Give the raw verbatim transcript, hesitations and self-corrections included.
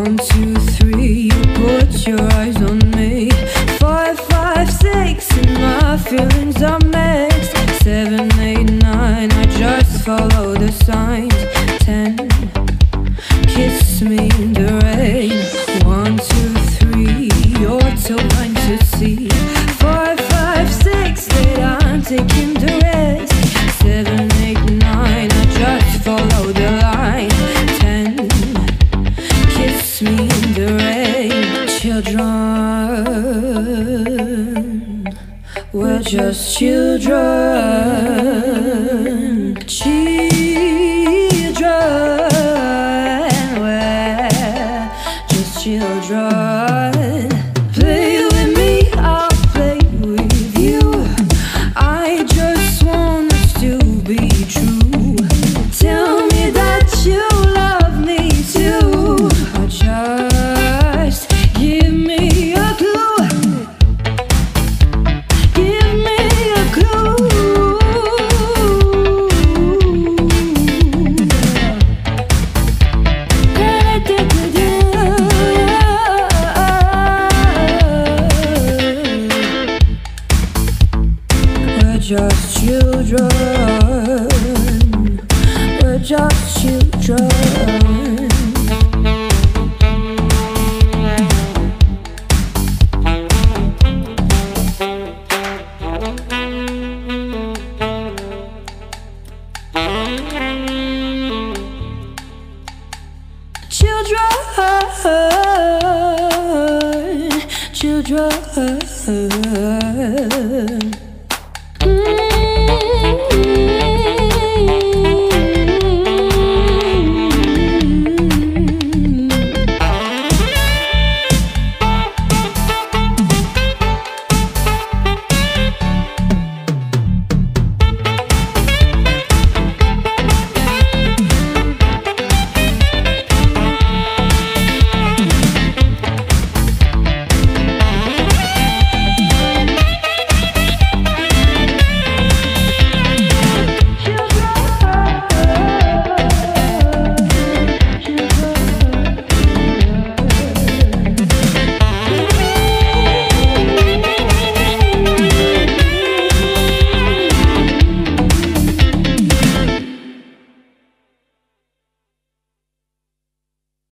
One, two, three, you put your eyes on me. Five, five, six, and my feelings are mixed. Seven, eight, nine, I just follow the signs. Ten, kiss me in the rain. One, two, three, you're too blind to see. Five, five, six, eight, I'm taking the risk. Seven, eight, nine, I just follow the line. Ten, kiss me in the rain. Children, we're just children. Children, we're just children. Play with me, I'll play with you. I just want us to be true. Tell me that you love me too. Or just give me a clue. Give me a clue. We're just children. We're just children. Children, children.